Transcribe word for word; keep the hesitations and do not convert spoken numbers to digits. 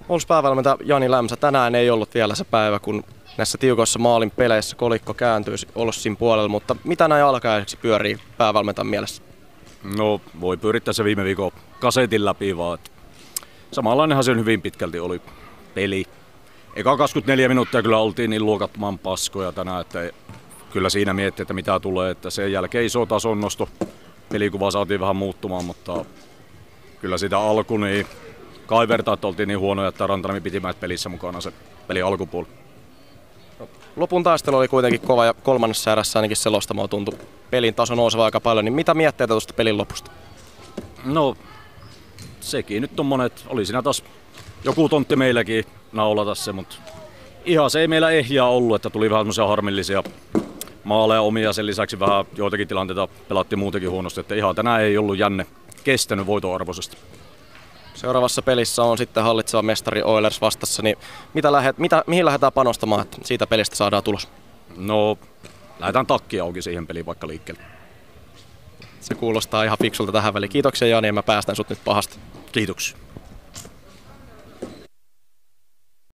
Oulun päävalmentaja Jani Lämsä, tänään ei ollut vielä se päivä, kun näissä tiukoissa maalin peleissä kolikko kääntyisi Olssin puolella, mutta mitä näin alkajaisiksi pyörii päävalmentajan mielessä? No voi pyörittää se viime viikon kasetin läpi vaan. Samanlainenhan se hyvin pitkälti oli peli. Eka kaksikymmentäneljä minuuttia kyllä oltiin niin luokattoman paskoja tänään, että kyllä siinä miettii, että mitä tulee. Että sen jälkeen iso tason nosto. Pelikuva saatiin vähän muuttumaan, mutta kyllä sitä alku niin kaivertaa, että oltiin niin huonoja, että Rantaniemen piti pelissä mukana se peli alkupuoli. Lopun taistelu oli kuitenkin kova ja kolmannessa erässä ainakin selostamaan tuntui pelin taso nouseva aika paljon, niin mitä mietteitä tuosta pelin lopusta? No sekin nyt on monet, oli siinä taas joku tontti meilläkin naulata se, mutta ihan se ei meillä ehjää ollut, että tuli vähän semmoisia harmillisia maaleja omia, sen lisäksi vähän joitakin tilanteita pelattiin muutenkin huonosti, että ihan tänään ei ollut jänne kestänyt voitoarvoisesti. Seuraavassa pelissä on sitten hallitseva mestari Oilers vastassa, niin mitä lähet, mitä, mihin lähdetään panostamaan, että siitä pelistä saadaan tulos? No, lähdetään takki auki siihen peliin vaikka liikkeelle. Se kuulostaa ihan fiksulta tähän väliin. Kiitoksia Jani, ja mä päästän sut nyt pahasti. Kiitoksia.